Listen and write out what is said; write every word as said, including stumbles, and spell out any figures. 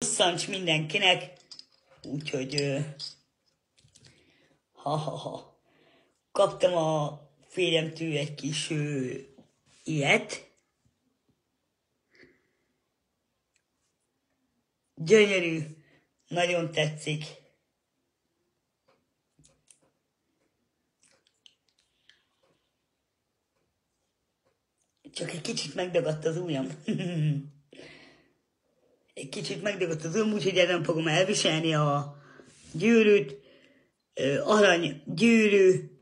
Szancs mindenkinek, úgyhogy ha-ha-ha. Kaptam a férjemtől egy kis ö, ilyet. Gyönyörű, nagyon tetszik. Csak egy kicsit megdagadt az ujjam. Egy kicsit megdagadt az ujjam, úgyhogy ezen fogom elviselni a gyűrűt. Arany gyűrű.